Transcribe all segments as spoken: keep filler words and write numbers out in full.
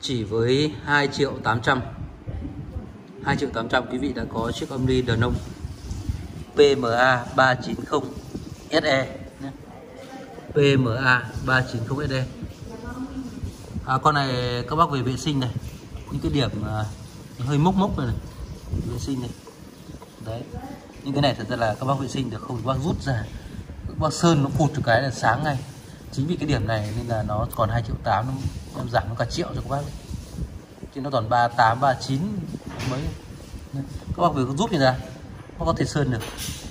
chỉ với hai triệu tám trăm. hai triệu tám trăm quý vị đã có chiếc âm ly Denon pê em a ba chín không ét e nhé. pê em a ba chín không ét e. À, con này các bác về vệ sinh này, những cái điểm uh, hơi mốc mốc này, này vệ sinh này đấy, những cái này thật ra là các bác vệ sinh được không các bác rút ra, các bác sơn nó phụt một cái là sáng ngay. Chính vì cái điểm này nên là nó còn hai triệu tám, em giảm nó cả triệu cho các bác, chứ nó toàn ba tám ba chín mấy. Các bác về rút ra nó có thể sơn được,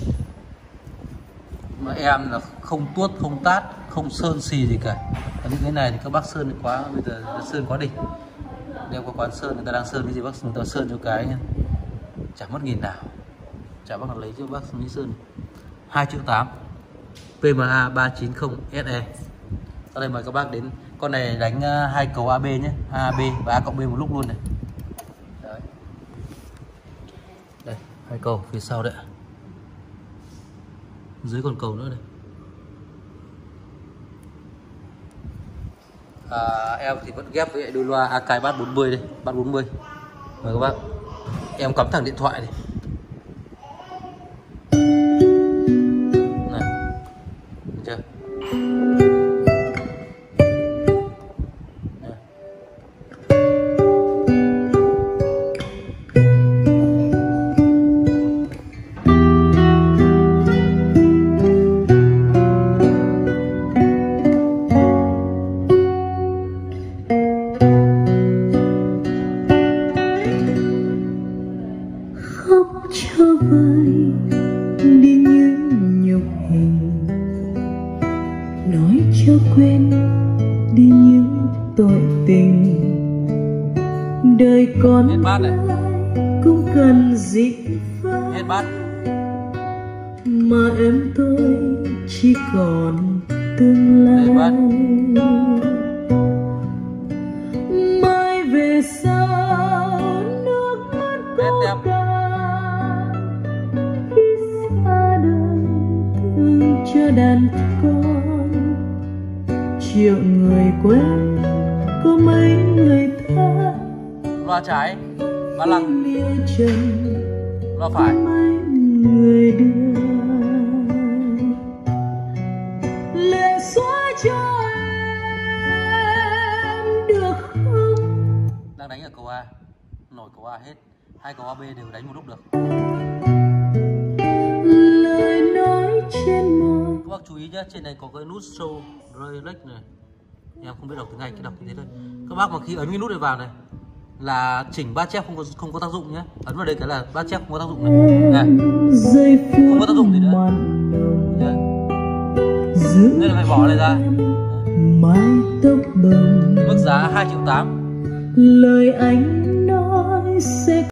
mà em là không tuốt không tát không sơn xì gì cả. Còn những cái này thì các bác sơn quá, bây giờ sơn quá đỉnh. Đeo qua quán sơn người ta đang sơn cái gì bác người ta sơn cho cái nhá, chẳng mất nghìn nào, chả bác nào lấy cho bác mỹ sơn. Hai triệu tám pê em a ba chín không ét e. Sau đây mời các bác đến con này đánh hai cầu a bê nhé, a bê và a cộng b một lúc luôn này. Đấy. Đây hai cầu phía sau đấy, dưới còn cầu nữa này. À, em thì vẫn ghép với đôi loa Akai Bass bốn mươi đây, Bass bốn mươi. Mời các bác. Em cắm thẳng điện thoại này. Này. Được chưa? Cho vơi đi những nhục hình, nói cho quên đi những tội tình. Đời con ai cũng cần dị phai, mà em tôi chỉ còn tương lai. Mai về sau nước mắt có cả cho đàn con, triệu người quen có mấy người tha. Loa trái ba lăng, trần loa phải mấy người đưa lệ xóa cho em được không. đang đánh ở cầu A, nổi cầu A hết, hai cầu a bê đều đánh một lúc được. Lời nói trên môi. Các bác chú ý nhé, trên này có cái nút show relax này, em không biết đọc tiếng Anh, cái đọc như thế thôi. Các bác mà khi ấn cái nút này vào này là chỉnh bát chép không có không có tác dụng nhé, ấn vào đây cái là bát chép không có tác dụng này, này. Không có tác dụng gì nữa. Đây là phải bỏ này ra. Mức giá hai triệu tám. Lời anh nói sẽ